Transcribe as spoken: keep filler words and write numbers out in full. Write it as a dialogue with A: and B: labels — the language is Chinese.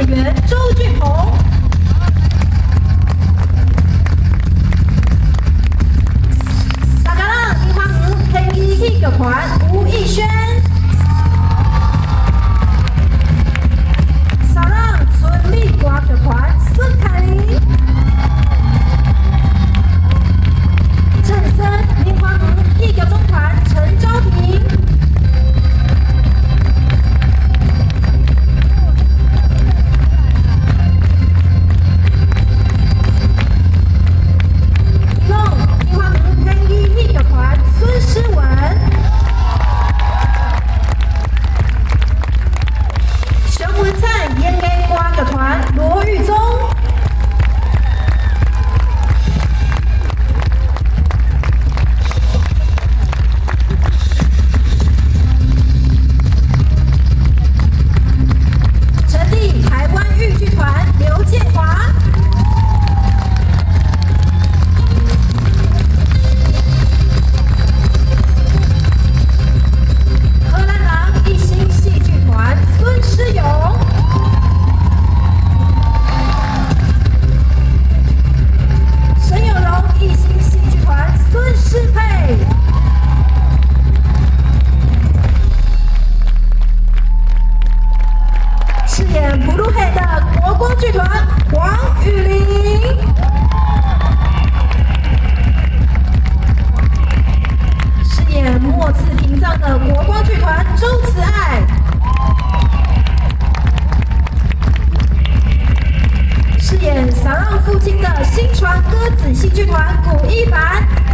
A: 演员周俊鹏。大家好，樱花园天机戏剧团吴艺轩。 村里歌剧团孙凯琳，正森樱花园艺剧中团陈昭婷，一共樱花园天一艺剧团孙诗文。 团罗玉宗，成立台湾豫剧团刘建华，荷兰郎一星戏剧团孙诗勇。 孙诗佩，饰演普鲁黑的国光剧团黄雨玲，饰演末次停葬的国光剧团周慈爱，饰演撒浪父亲的新传歌子戏剧团古一凡。